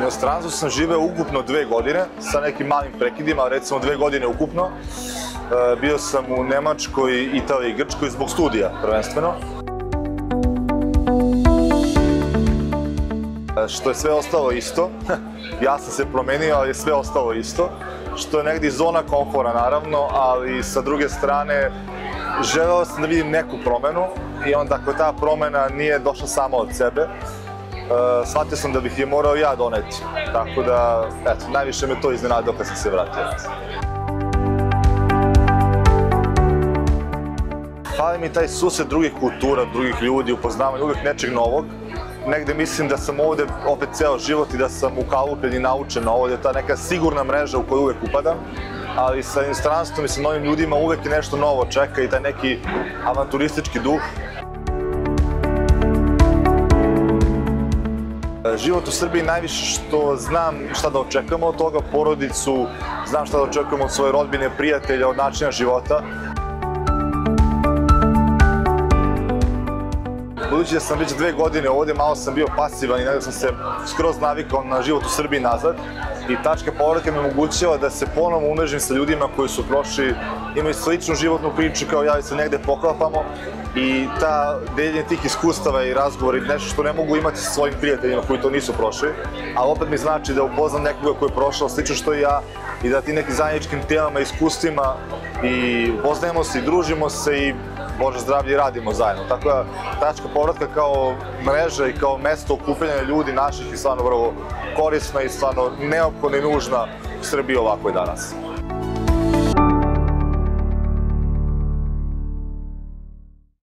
inostranstvu sam živeo ukupno 2 godine, sa nekim malim prekidima, recimo 2 godine ukupno. Bio sam u Nemačkoj, Italiji i Grčkoj zbog studija, prvenstveno. Što je sve ostalo isto, ja sam se promenio, ali je sve ostalo isto, što je negdje zona komfora naravno, ali sa druge strane želeo sam da vidim neku promenu i onda ako ta promena nije došla sama od sebe, shvatio sam da bih je morao ja doneti, tako da, eto, najviše me to iznenadilo kad sam se vratio. Fali mi taj susret drugih kultura, drugih ljudi, upoznavanje uvijek nečeg novog. Negde mislim da sam ovde opet ceo život i da sam ukalupljen i naučen na ovo, da je ta neka sigurna mreža u koju uvek upadam, ali sa inostranstvom i sa novim ljudima uvek je nešto novo čeka i taj neki avanturistički duh. Život u Srbiji najviše što znam šta da očekujemo od toga, porodicu, znam šta da očekujemo od svoje rodbine, prijatelja, od načina života. Budući da sam već 2 godine ovde, malo sam bio pasivan i nekada sam se skroz navikao na život u Srbiji nazad i tačka povratka mi omogućava da se ponovo umrežim sa ljudima koji su prošli, imaju sličnu životnu priču kao ja i se negde poklapamo i ta deljenje tih iskustava i razgovori nešto što ne mogu imati sa svojim prijateljima koji to nisu prošli, ali opet mi znači da upoznam nekoga koji je prošao slično što i ja i da ti nekim zajedničkim temama, iskustvima i upoznajemo se i družimo se i Bože zdravlje i radimo zajedno. Tako da tačka povratka kao mreža i kao mesto okupljanja ljudi naših je stvarno vrlo korisna i stvarno neophodna i nužna u Srbiji ovako i danas.